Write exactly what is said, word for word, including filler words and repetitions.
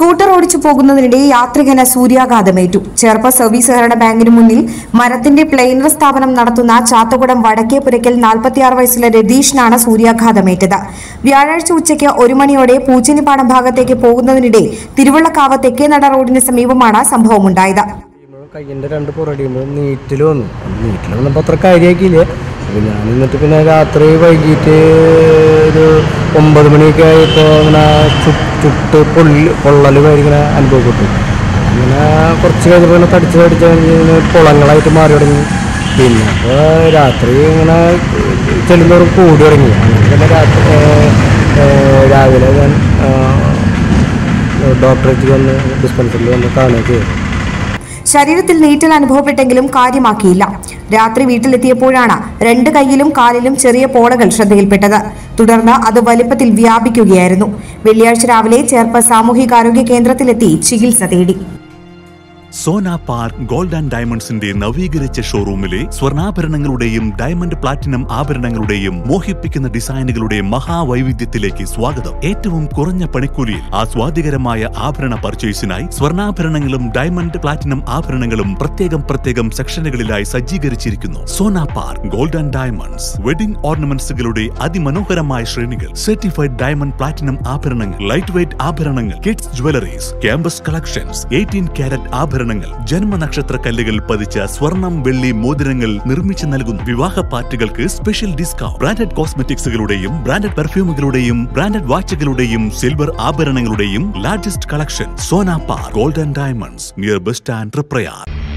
Scooter ഓടിച്ചു പോകുന്നതിനിടെ യാത്രികന് സൂര്യാഘാതമേറ്റു. Cherpu service സഹകരണ ബാങ്കിന് മുന്നിൽ മരത്തിന്റെ പ്ലെയിനർ സ്ഥാപനം നടത്തുന്ന ചാത്തകുടം വടക്കേപുരയ്ക്കൽ നാൽപ്പത്തിയാറ് വയസ്സുള്ള രതീഷിനാണ് സൂര്യാഘാതമേറ്റത്. വ്യാഴാഴ്ച ഉച്ചയ്ക്ക് ഒരു മണിയോടെ പൂച്ചനിപ്പാടം ഭാഗത്തേക്ക് പോകുന്നതിനിടെ തിരുവള്ളക്കാവ് തെക്കേനട റോഡിന് സമീപമാണ് സംഭവമുണ്ടായത്. കയ്യിൻ്റെ രണ്ട് പുറടിയുമ്പോൾ നീറ്റിൽ വന്നു. നീറ്റിൽ വന്നപ്പോൾ അത്ര കാര്യമാക്കിയില്ല. അപ്പോൾ ഞാൻ എന്നിട്ട് പിന്നെ രാത്രി വൈകിട്ട് ഒരു ഒമ്പത് മണിയൊക്കെ ആയപ്പോൾ ഇങ്ങനെ ചുട്ട് പൊള്ളി പൊള്ളൽ ഇങ്ങനെ അനുഭവപ്പെട്ടു. അങ്ങനെ കുറച്ച് കഴിഞ്ഞപ്പോൾ ഇങ്ങനെ തടിച്ച് തടിച്ച് കഴിഞ്ഞ് കുളങ്ങളായിട്ട് മാറി തുടങ്ങി. പിന്നെ അപ്പോൾ രാത്രി ഇങ്ങനെ ചെല്ലുന്നവരും കൂടി തുടങ്ങി. അങ്ങനെ തന്നെ രാത്രി രാവിലെ ഞാൻ ഡോക്ടറേറ്റ് വന്ന് ഡിസ്പെൻസറിൽ വന്ന് കാണുകയും ചെയ്തു. ശരീരത്തിൽ നീറ്റൽ അനുഭവപ്പെട്ടെങ്കിലും കാര്യമാക്കിയില്ല. രാത്രി വീട്ടിലെത്തിയപ്പോഴാണ് രണ്ട് കൈയിലും കാലിലും ചെറിയ പോളകൾ ശ്രദ്ധയിൽപ്പെട്ടത്. തുടർന്ന് അത് വലിപ്പത്തിൽ വ്യാപിക്കുകയായിരുന്നു. വെള്ളിയാഴ്ച രാവിലെ ചേർപ്പ് സാമൂഹികാരോഗ്യ കേന്ദ്രത്തിലെത്തി ചികിത്സ തേടി. സോന പാർക്ക് ഗോൾഡ് ആൻഡ് ഡയമണ്ട്സിന്റെ നവീകരിച്ച ഷോറൂമിലെ സ്വർണ്ണാഭരണങ്ങളുടെയും ഡയമണ്ട് പ്ലാറ്റിനം ആഭരണങ്ങളുടെയും മോഹിപ്പിക്കുന്ന ഡിസൈനുകളുടെ മഹാവൈവിധ്യത്തിലേക്ക് സ്വാഗതം. ഏറ്റവും കുറഞ്ഞ പണിക്കൂലിയിൽ ആസ്വാദികരമായ ആഭരണ പർച്ചേസിനായി സ്വർണ്ണാഭരണങ്ങളും ഡയമണ്ട് പ്ലാറ്റിനം ആഭരണങ്ങളും പ്രത്യേകം പ്രത്യേകം സെക്ഷനുകളിലായി സജ്ജീകരിച്ചിരിക്കുന്നു. Sona park gold and diamonds wedding ഓർണമെന്റ്സുകളുടെ അതിമനോഹരമായ ശ്രേണികൾ, സർട്ടിഫൈഡ് ഡയമണ്ട് പ്ലാറ്റിനം ആഭരണങ്ങൾ, ലൈറ്റ് വെയ്റ്റ് ആഭരണങ്ങൾ, kids jewelleries, campus collections, eighteen carat ആഭരണങ്ങൾ, ജന്മനക്ഷത്ര കല്ലുകൾ പതിച്ച സ്വർണം വെള്ളി മോതിരങ്ങൾ നിർമ്മിച്ചു നൽകുന്നു. വിവാഹ പാർട്ടികൾക്ക് സ്പെഷ്യൽ ഡിസ്കൗണ്ട്. ബ്രാൻഡഡ് കോസ്മെറ്റിക്സുകളുടെയും ബ്രാൻഡഡ് പെർഫ്യൂമുകളുടെയും ബ്രാൻഡഡ് വാച്ചുകളുടെയും സിൽവർ ആഭരണങ്ങളുടെയും largest collection. Sona park gold and diamonds, near bus stand, Triprayar.